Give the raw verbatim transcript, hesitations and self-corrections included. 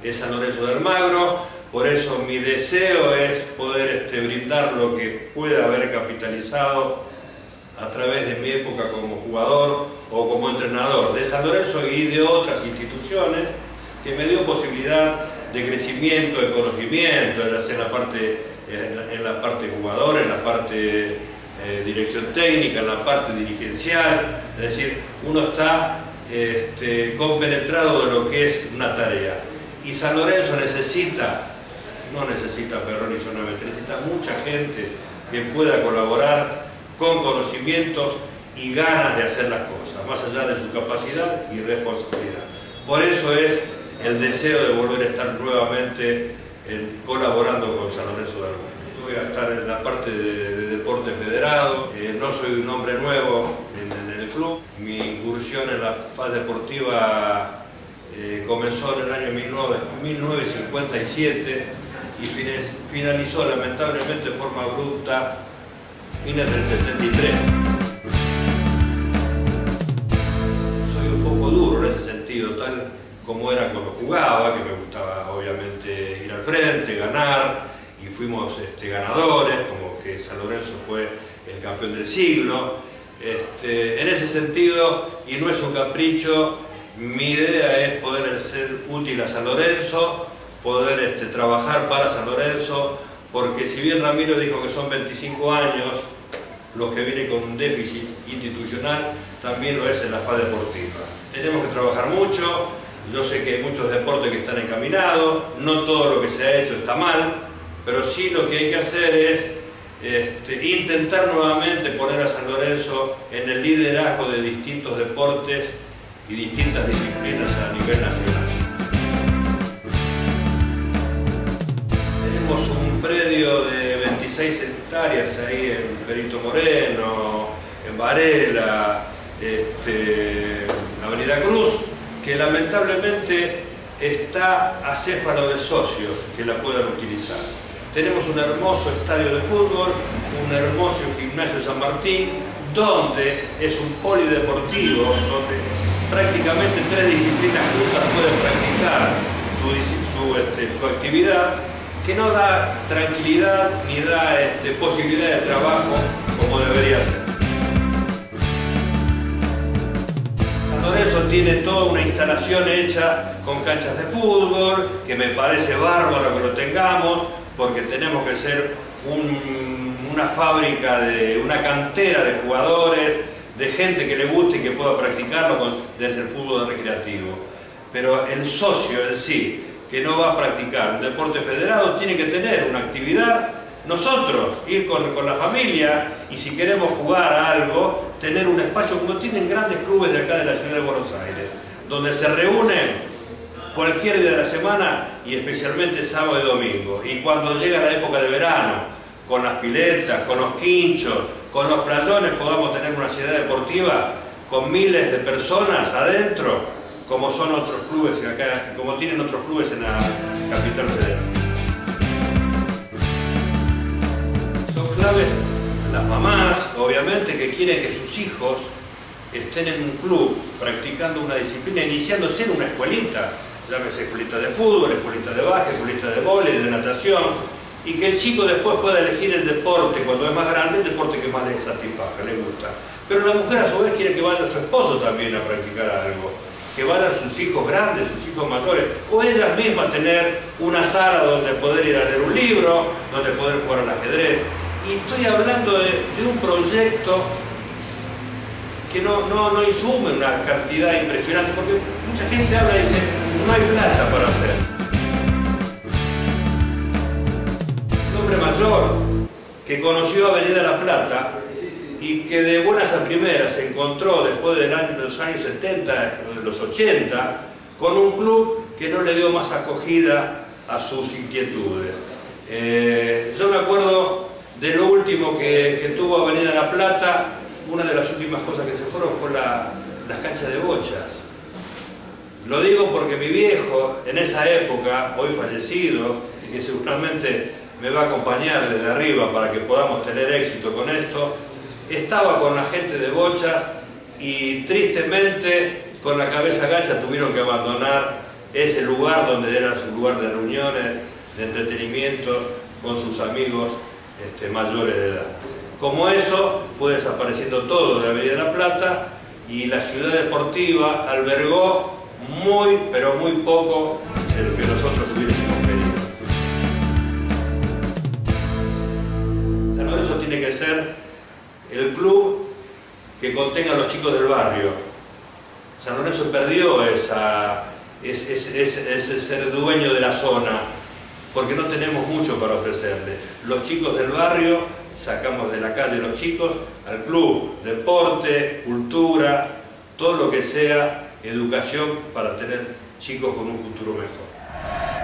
es San Lorenzo de Almagro. Por eso mi deseo es poder este, brindar lo que pueda haber capitalizado a través de mi época como jugador o como entrenador de San Lorenzo y de otras instituciones, que me dio posibilidad de crecimiento, de conocimiento, ya sea en la parte, en la, en la parte jugador, en la parte eh, dirección técnica, en la parte dirigencial. Es decir, uno está este, compenetrado de lo que es una tarea. Y San Lorenzo necesita, no necesita Perroni solamente, necesita mucha gente que pueda colaborar con conocimientos y ganas de hacer las cosas, más allá de su capacidad y responsabilidad. Por eso es el deseo de volver a estar nuevamente en, colaborando con San Lorenzo de Almagro. Voy a estar en la parte de, de deporte federado, eh, no soy un hombre nuevo en, en el club. Mi incursión en la faz deportiva eh, comenzó en el año mil novecientos cincuenta y siete y finalizó lamentablemente de forma abrupta fines del setenta y tres. Soy un poco duro en ese sentido, tal como era cuando jugaba, que me gustaba obviamente ir al frente, ganar, y fuimos este, ganadores, como que San Lorenzo fue el campeón del siglo. Este, en ese sentido, y no es un capricho, mi idea es poder ser útil a San Lorenzo, poder este, trabajar para San Lorenzo, porque si bien Ramiro dijo que son veinticinco años, los que vienen con un déficit institucional, también lo es en la faz deportiva. Tenemos que trabajar mucho, yo sé que hay muchos deportes que están encaminados, no todo lo que se ha hecho está mal, pero sí lo que hay que hacer es este, intentar nuevamente poner a San Lorenzo en el liderazgo de distintos deportes y distintas disciplinas a nivel nacional. Tenemos un predio de veintiséis hectáreas ahí en Perito Moreno, en Varela, este, Avenida Cruz, que lamentablemente está acéfalo de socios que la puedan utilizar. Tenemos un hermoso estadio de fútbol, un hermoso gimnasio San Martín, donde es un polideportivo, donde prácticamente tres disciplinas juntas pueden practicar su, su, este, su actividad, que no da tranquilidad ni da este, posibilidad de trabajo como debería ser. San Lorenzo tiene toda una instalación hecha con canchas de fútbol, que me parece bárbaro que lo tengamos, porque tenemos que ser un, una fábrica, de, una cantera de jugadores, de gente que le guste y que pueda practicarlo con, desde el fútbol recreativo. Pero el socio en sí, que no va a practicar un deporte federado, tiene que tener una actividad, nosotros ir con, con la familia, y si queremos jugar a algo, tener un espacio como tienen grandes clubes de acá de la ciudad de Buenos Aires, donde se reúnen cualquier día de la semana y especialmente sábado y domingo. Y cuando llega la época de verano, con las piletas, con los quinchos, con los playones, podamos tener una ciudad deportiva con miles de personas adentro, como son otros clubes acá, como tienen otros clubes en la capital federal. Son claves las mamás, obviamente, que quieren que sus hijos estén en un club practicando una disciplina, iniciándose en una escuelita, llámese escuelita de fútbol, escuelita de básquet, escuelita de vóley, de natación, y que el chico después pueda elegir el deporte, cuando es más grande, el deporte que más le satisfaga, le gusta. Pero la mujer a su vez quiere que vaya su esposo también a practicar algo, que vayan sus hijos grandes, sus hijos mayores, o ellas mismas tener una sala donde poder ir a leer un libro, donde poder jugar al ajedrez. Y estoy hablando de, de un proyecto que no, no, no insume una cantidad impresionante, porque mucha gente habla y dice, no hay plata para hacer. Un hombre mayor que conoció Avenida La Plata y que de buenas a primeras se encontró después de los años setenta, de los ochenta, con un club que no le dio más acogida a sus inquietudes. Eh, yo me acuerdo de lo último que, que tuvo Avenida La Plata. Una de las últimas cosas que se fueron fue la, las canchas de bochas. Lo digo porque mi viejo, en esa época, hoy fallecido, y que seguramente me va a acompañar desde arriba para que podamos tener éxito con esto, estaba con la gente de bochas y tristemente, con la cabeza gacha, tuvieron que abandonar ese lugar donde era su lugar de reuniones, de entretenimiento con sus amigos este, mayores de edad. Como eso, fue desapareciendo todo de la Avenida La Plata y la ciudad deportiva albergó muy, pero muy poco de lo que nosotros hubiésemos querido. San Lorenzo tiene que ser el club que contenga a los chicos del barrio. San Lorenzo perdió esa, ese, ese, ese ser dueño de la zona, porque no tenemos mucho para ofrecerle. Los chicos del barrio sacamos de la calle los chicos al club, deporte, cultura, todo lo que sea educación para tener chicos con un futuro mejor.